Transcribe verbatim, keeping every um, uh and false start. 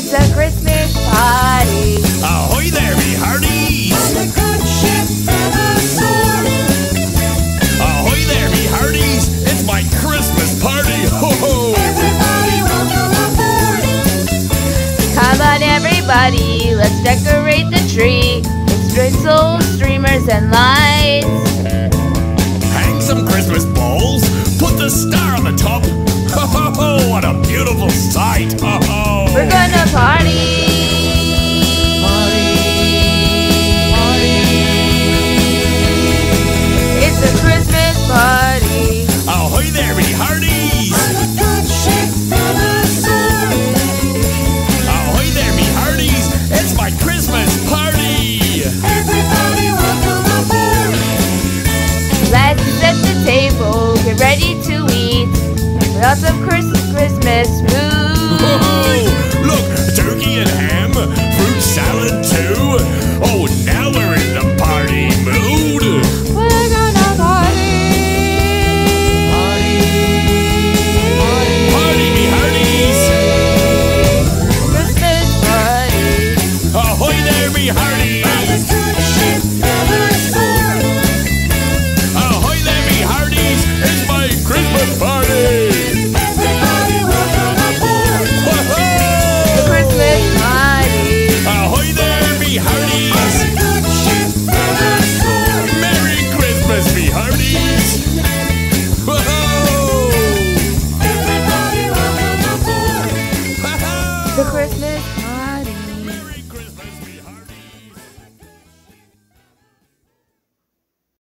It's a Christmas party. Ahoy there, me hearties! On the Goodship Feathersword. Ahoy there, me hearties! It's my Christmas party! Ho ho! Everybody welcome aboard. Come on, everybody, let's decorate the tree with tinsel, streamers, and lights. Hang some Christmas balls, put the star on the top. Ho ho ho! What a beautiful sight! Ho ho! We're gonna party. It's a Christmas party. Ahoy there, me hearties! On the Goodship Feathersword. Ahoy there, me hearties! It's my Christmas party! Everybody welcome aboard. Let's set the table, get ready to eat. Lots of Chris- Christmas food. Ho ho! Look, turkey and ham, fruit salad.